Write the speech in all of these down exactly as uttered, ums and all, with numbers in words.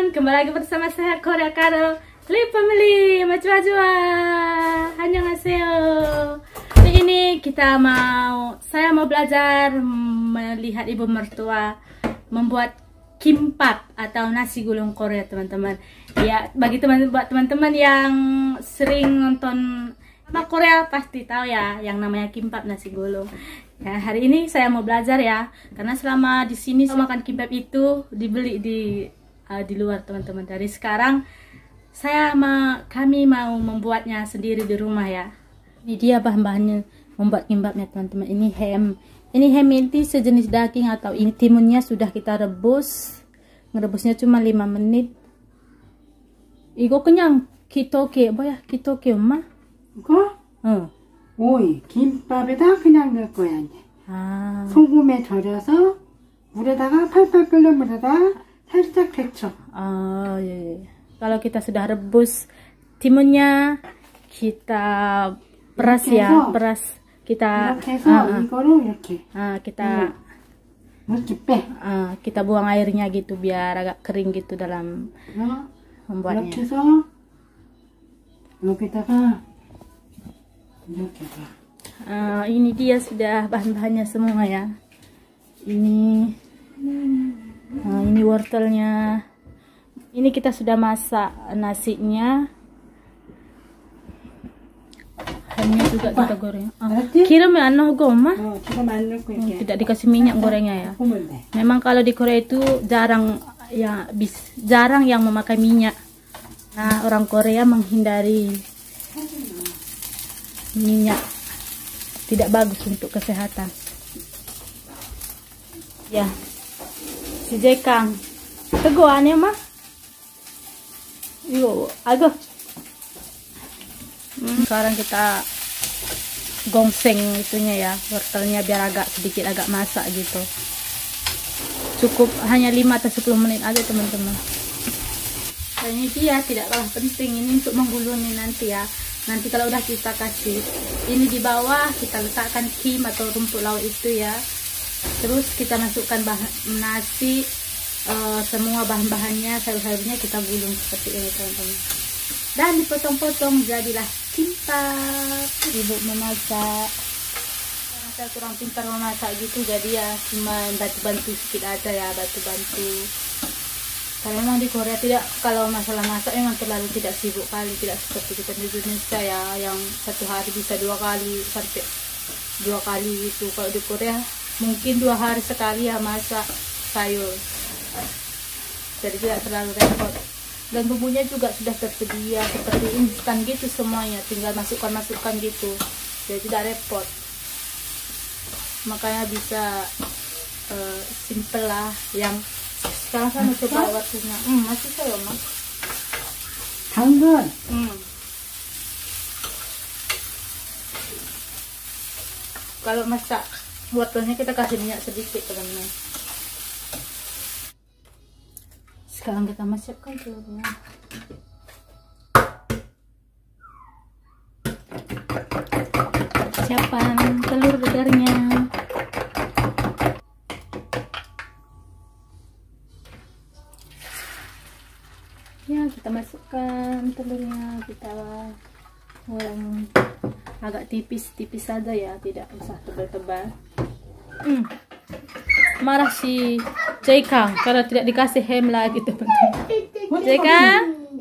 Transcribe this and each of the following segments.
kembali lagi bersama saya Korea Karo Li Family Macua-Macua. Annyeonghaseyo. Hari ini kita mau saya mau belajar melihat ibu mertua membuat kimbap atau nasi gulung Korea, teman-teman. Ya, bagi teman buat teman-teman yang sering nonton drama Korea pasti tahu ya yang namanya kimbap, nasi gulung. Ya, hari ini saya mau belajar ya, karena selama di sini makan kimbap itu dibeli di uh, di luar, teman-teman. Dari sekarang saya ma kami mau membuatnya sendiri di rumah ya. Ini dia bahan-bahannya membuat kimbapnya, teman-teman. Ini ham. Ini ham ini sejenis daging atau ini timunnya sudah kita rebus. Ngerebusnya cuma lima menit. Igo kenyang kitoke, 뭐야? kitoke 엄마? 이거? 어. 오이, 김밥에다 그냥 넣을 거야, 이제. 아. 소금에 절여서 물에다가 팔팔 끓는 물에다가 살짝 데쳐. Ah, ya, ya. Kalau kita sudah rebus timunnya, kita peras 이렇게 ya, 해서, peras kita 이렇게 해서 ah, ah. 이거를 이렇게 Ah, kita 이렇게 빼. ah, kita buang airnya gitu biar agak kering gitu dalam 어? membuatnya. 이렇게 해서 여기다가 이렇게 봐. Ah, ini dia sudah bahan-bahannya semua ya. Ini ah, ini wortelnya. Ini kita sudah masak nasinya. Hamnya juga kita goreng. Ah, kirimnya anu goma? 어, 지금 안 넣고 이렇게. Tidak dikasih minyak gorengnya ya. 볶으면 돼. Memang kalau di Korea itu jarang ya bis, jarang yang memakai minyak. Nah, orang Korea menghindari minyak, tidak bagus untuk kesehatan. Ya, si Jekang, teguannya mah, yo, agak. Hmm, sekarang kita gongseng itunya ya, wortelnya biar agak sedikit agak masak gitu. Cukup hanya lima atau sepuluh menit aja, teman-teman. Dan ini dia tidak kalah penting, ini untuk menggulungnya nanti ya. Nanti kalau udah kita kasih ini di bawah, kita letakkan kim atau rumput laut itu ya. Terus kita masukkan bahan nasi, uh, semua bahan-bahannya, sayur-sayurnya kita gulung seperti ini, teman-teman. Dan dipotong-potong jadilah kimbap. Ibu memasak. Karena saya kurang pintar memasak gitu, jadi ya cuma bantu-bantu sedikit aja ya, bantu-bantu. Karena memang di Korea tidak, kalau masalah masak memang terlalu tidak sibuk kali, tidak seperti kita di Indonesia ya, yang satu hari bisa dua kali sampai dua kali gitu. Kalau di Korea mungkin dua hari sekali ya masak sayur, jadi tidak terlalu repot. Dan bumbunya juga sudah tersedia seperti instan gitu semuanya, tinggal masukkan-masukkan gitu, jadi tidak repot. Makanya bisa uh, simple lah yang. Sekarang saya mau coba waktunya. Hmm, masih saya mas. 당근. Hmm. Kalau masak wortelnya kita kasih minyak sedikit, teman-teman. Sekarang kita masukkan telurnya. Siapkan telur dadarnya. Ya, kita masukkan telurnya, kita goreng agak tipis-tipis saja ya, tidak usah tebal-tebal. Hmm. Marah si Jekang karena tidak dikasih ham lagi, teman-teman. Jekang,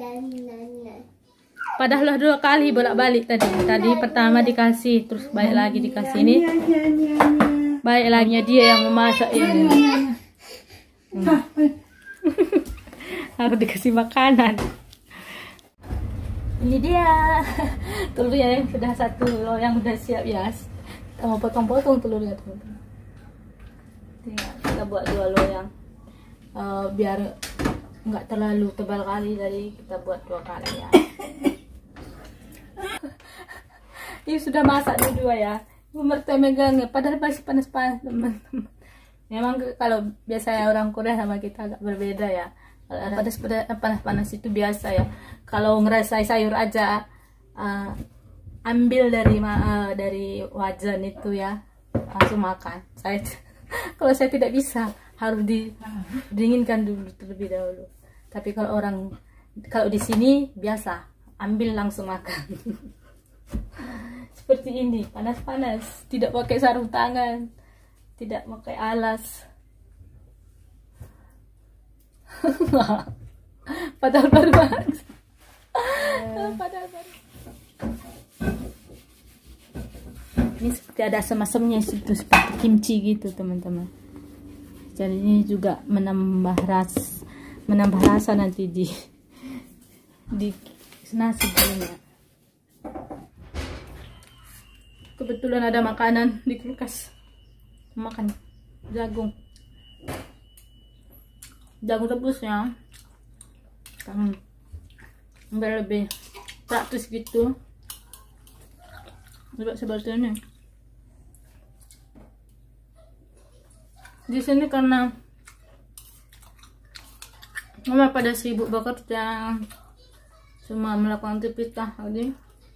padahal dua kali bolak-balik tadi. Tadi pertama dikasih, terus balik lagi dikasih. Ini balik lagi dia yang memasak ini. Hmm. Harus dikasih makanan. Ini dia telurnya yang sudah satu loh, yang sudah siap ya. Kita mau potong-potong telurnya, teman-teman. Tinggal kita buat dua loyang uh, biar nggak terlalu tebal kali, jadi kita buat dua kali ya. Ini sudah masak dua ya. Ibu mertua megangnya, padahal masih panas-panas, teman-teman. Memang kalau biasanya orang Korea sama kita agak berbeda ya. Panas panas panas itu biasa ya. Kalau ngerasa sayur aja uh, ambil dari uh, dari wajan itu ya, langsung makan. Saya kalau saya tidak bisa, harus didinginkan dulu terlebih dahulu. Tapi kalau orang kalau di sini biasa ambil langsung makan. Seperti ini, panas-panas, tidak pakai sarung tangan, tidak pakai alas. Padahal baru banget. Padahal baru. Ini seperti ada asam-asamnya situ, seperti kimchi gitu teman-teman. Jadi ini juga menambah ras, menambah rasa nanti di di nasi gorengnya. Kebetulan ada makanan di kulkas, makan jagung, jagung rebusnya, kan enggak lebih praktis gitu. Coba sebetulnya di sini karena mama pada sibuk bekerja, cuma melakukan aktivitas tadi,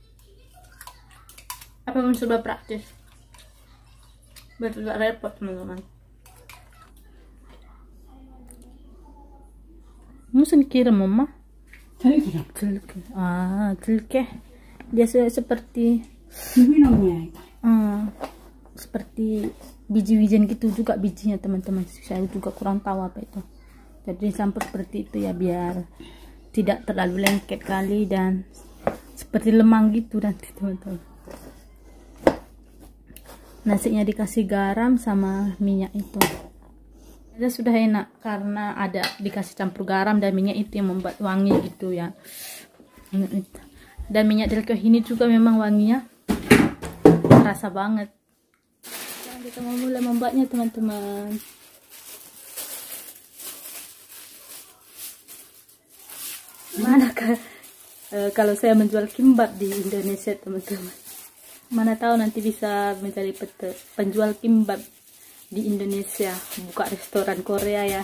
apa pun serba praktis, biar tidak repot teman-teman. Musim kira mama 저기 Celke. Ah, celke. Dia se- seperti 비비는 거야 이거. ah, seperti biji-bijian gitu juga bijinya teman-teman. Saya juga kurang tahu apa itu. Jadi campur seperti itu ya biar tidak terlalu lengket kali dan seperti lemang gitu nanti teman-teman. Nasinya dikasih garam sama minyak itu. Ada sudah enak karena ada dikasih campur garam dan minyak itu yang membuat wangi gitu ya. Dan minyak delko ini juga memang wanginya terasa banget. Sekarang kita mau mulai membuatnya teman-teman. Manakah e, kalau saya menjual kimbap di Indonesia teman-teman? Mana tahu nanti bisa menjadi pete- penjual kimbap di Indonesia, buka restoran Korea ya.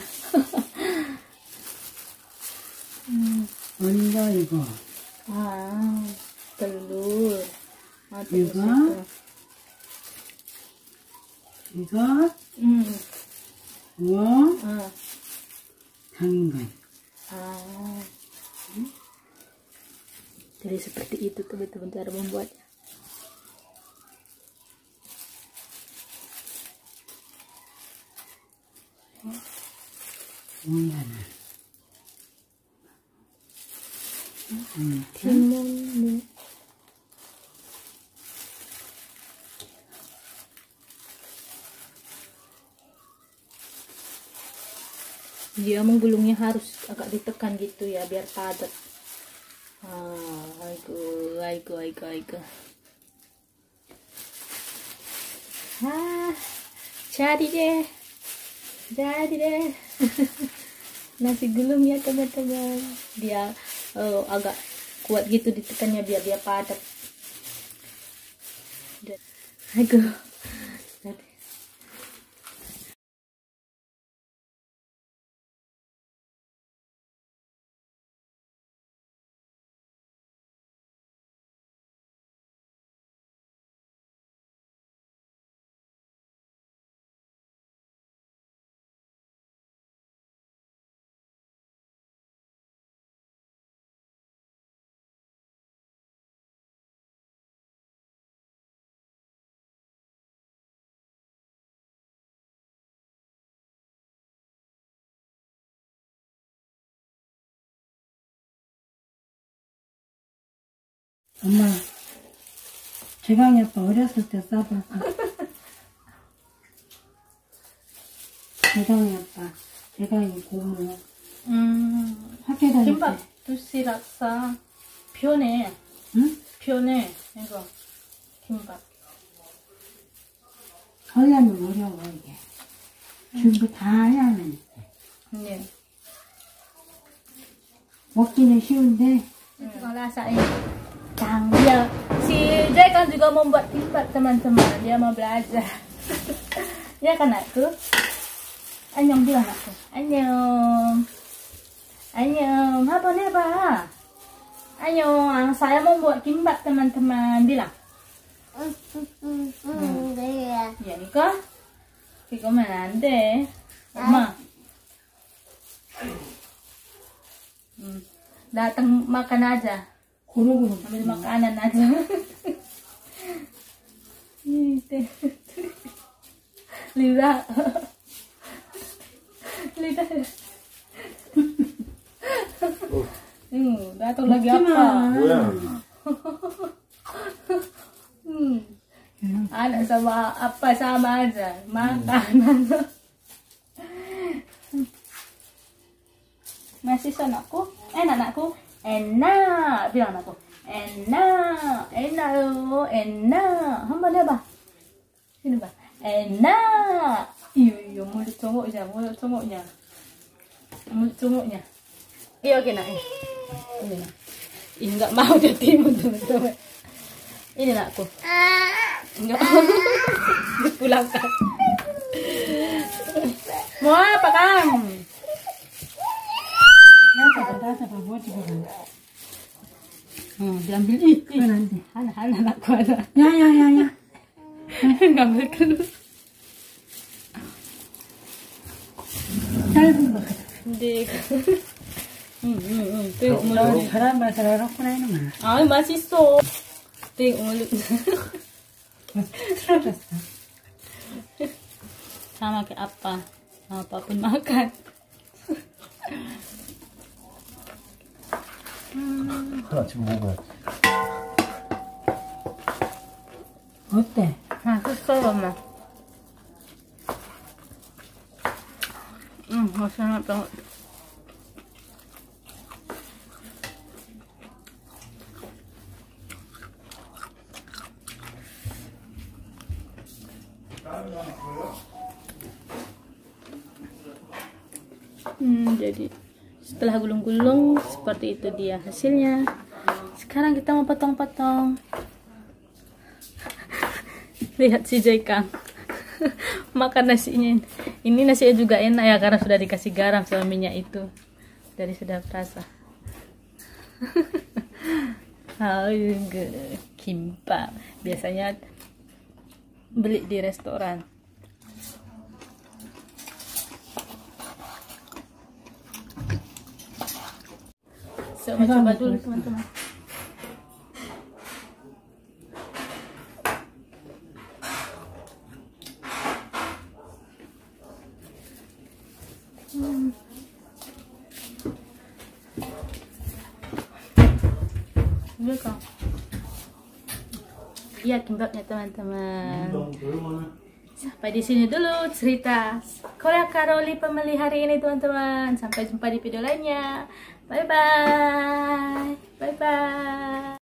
hmm. 먼저 이거 Ah, telur. Ah, telur Iga. itu. 이거 Hmm. 뭐 Ah. 당근. Ah. Jadi seperti itu teman-teman cara membuatnya. 뭐야? Timun. Dia menggulungnya harus agak ditekan gitu ya biar padat. Ah, aigo, aigo, aigo, aigo. Ah, jadi deh, jadi deh. Nasi gulung ya teman-teman. Dia oh, agak kuat gitu ditekannya biar dia padat. Aigo. 엄마, 재강이 아빠 어렸을 때 싸봤어. 재강이 아빠, 재강이 고모 Hmm. 학교 다닐 김밥 때. 두시 락사 편해. 응? 편해. 이거 김밥. 하려면 어려워 이게. 준비 다 해야 하는. 네. 먹기는 쉬운데. Kalau rasain. Kang dia si Jay kan juga membuat kimbap teman-teman. Dia mau belajar. Ya kan aku? Anyong bilang aku. Anyong. Anyong. Apa nih apa? Anyong. Saya mau buat kimbap teman-teman. Bilang. 응, 네. Ya Nika. Kikomen ande. Oma. Datang makan aja. Guru-guru. Ambil makanan aja. Lidah. Lidah. Hmm, datang lagi apa? Hmm. Anak sama apa sama aja, makanan. Masih anakku, enak anakku, enak, bilang anakku, enak, enak lo, enak, hamba dia bah, sini bah, enak, iyo iyo mulut congoknya, mulut congoknya, mulut congoknya, iya oke nak, ini nak, ini nggak mau dia timun teman-teman, ini nakku, enggak, dipulangkan, mau apa kang? Hmm, diambil ih, ih. nanti. Anak-anak anakku ada. Ya ya ya ya. Ngambil kan. Saya pun bakal. Dek. Hmm, hmm, hmm. Tengok Kalau mulut. sekarang bahasa Arab pun ada mana? Ah, masih so. Tengok mulut. Terus. Sama kayak apa? Apapun makan. 같이 먹어요. 어때? 맛있어요, 엄마. 음, 맛있다. Hmm, jadi setelah gulung-gulung seperti itu dia hasilnya. Sekarang kita mau potong-potong. Lihat si Jaikang makan nasinya. Ini nasinya juga enak ya karena sudah dikasih garam sama minyak itu. Dari sudah terasa. Kimbap biasanya beli di restoran. Coba coba dulu teman-teman. Hmm. Iya kimbapnya teman-teman. Sampai di sini dulu cerita Korea Karoli Family hari ini teman-teman. Sampai jumpa di video lainnya. Bye bye. Bye bye.